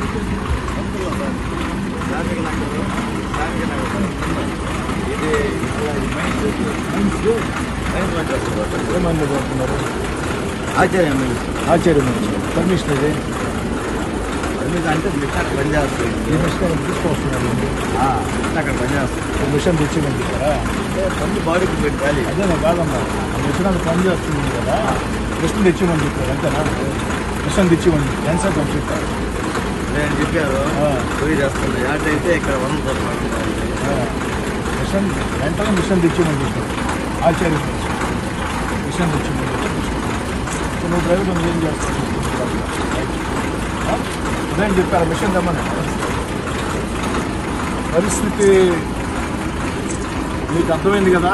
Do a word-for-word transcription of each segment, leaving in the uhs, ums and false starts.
ఏమన్నా కోరుతున్నారు? ఆచార్య ఆచార్యం పర్మిషన్ ఇది అంటే మిషన్ పని చేస్తుంది. ఈ మిషన్ తీసుకొస్తున్నారు అక్కడ పని చేస్తుంది. మిషన్ తెచ్చిమని చెప్పారా? పని బాడీకి పెట్టాలి. అదే నాకు కాదమ్మా, ఆ మిషన్ అంత పని చేస్తుంది కదా, మిషన్ తెచ్చిమని చెప్పారు అంతేనా? మిషన్ తెచ్చిమని క్యాన్సర్ అని చెప్పారు. నేను చెప్పారు పోయి చేస్తుంది. యాడ్ అయితే ఇక్కడ వన్ మిషన్ వెంటనే మిషన్ తెచ్చిమని చెప్పారు. ఆచార్యం మిషన్ తెచ్చిమని చెప్పారు. నువ్వు డ్రైవర్ ఏం చేస్తావు? అదేం చెప్పారు, మిషన్ తెమ్మని. పరిస్థితి మీకు అర్థమైంది కదా,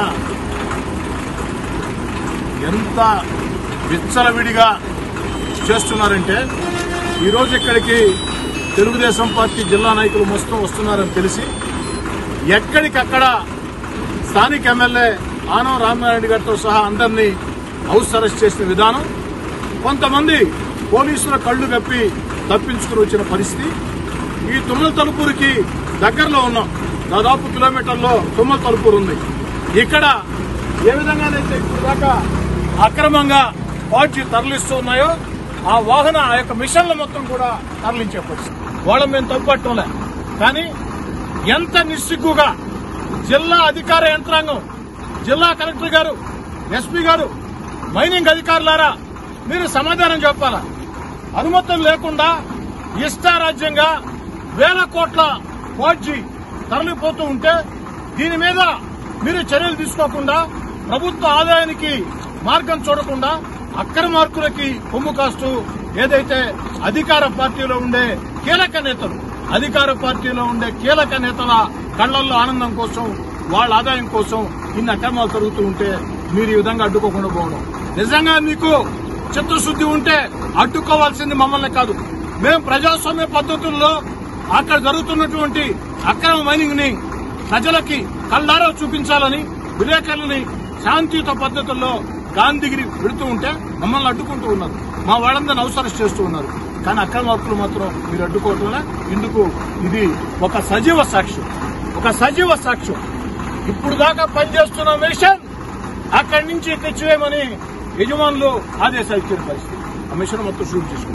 ఎంత విచ్చలవిడిగా చేస్తున్నారంటే ఈరోజు ఇక్కడికి తెలుగుదేశం పార్టీ జిల్లా నాయకులు మొత్తం వస్తున్నారని తెలిసి ఎక్కడికక్కడ స్థానిక ఎమ్మెల్యే ఆనం రామారెడ్డి గారితో సహా అందరినీ హౌస్ అరెస్ట్ చేసిన విధానం, కొంతమంది పోలీసుల కళ్లు కప్పి తప్పించుకుని వచ్చిన పరిస్థితి. ఈ తుమ్మల తలుపూరికి దగ్గరలో ఉన్నాం, దాదాపు కిలోమీటర్లో తుమ్మల తలుపూరు ఉంది. ఇక్కడ ఏ విధంగానైతే ఇప్పుడు దాకా అక్రమంగా పార్టీ తరలిస్తూ ఉన్నాయో ఆ వాహన ఆ యొక్క మిషన్ల మొత్తం కూడా తరలించే పరిస్థితి. వాళ్ళని మేము తప్పుపట్టంలే, కానీ ఎంత నిస్సిగ్గుగా జిల్లా అధికార యంత్రాంగం, జిల్లా కలెక్టర్ గారు, ఎస్పీ గారు, మైనింగ్ అధికారులారా మీరు సమాధానం చెప్పాలా? అనుమతులు లేకుండా ఇష్టారాజ్యంగా వేల కోట్ల ఫార్జీ తరలిపోతూ ఉంటే దీని మీద మీరు చర్యలు తీసుకోకుండా, ప్రభుత్వ ఆదాయానికి మార్గం చూడకుండా అక్రమార్కులకి కొమ్ము కాస్తూ ఏదైతే అధికార పార్టీలో ఉండే కీలక నేతలు అధికార పార్టీలో ఉండే కీలక నేతల కళ్లల్లో ఆనందం కోసం, వాళ్ళ ఆదాయం కోసం ఇన్ని అక్రమాలు జరుగుతూ ఉంటే మీరు ఈ విధంగా అడ్డుకోకుండా పోవడం, నిజంగా మీకు చిత్తశుద్ది ఉంటే అడ్డుకోవాల్సింది మమ్మల్ని కాదు. మేము ప్రజాస్వామ్య పద్ధతుల్లో అక్కడ జరుగుతున్నటువంటి అక్రమ మైనింగ్ ని ప్రజలకి కళ్ళారా చూపించాలని విలేకరులని శాంతియుత పద్ధతుల్లో గాంధీగిరి పెడుతూ ఉంటే మమ్మల్ని అడ్డుకుంటూ ఉన్నారు. మా వాళ్ళందరినీ అవసరం చేస్తూ ఉన్నారు. కానీ అక్రమ హక్కులు మాత్రం మీరు అడ్డుకోవటంలో ఎందుకు? ఇది ఒక సజీవ సాక్ష్యం, ఒక సజీవ సాక్ష్యం. ఇప్పుడు దాకా పనిచేస్తున్న మిషన్ అక్కడి నుంచి తెచ్చివేయమని యజమానులు ఆదేశాలు ఇచ్చిన పరిస్థితి. ఆ మిషన్ మొత్తం షూట్ చేసుకుంటారు.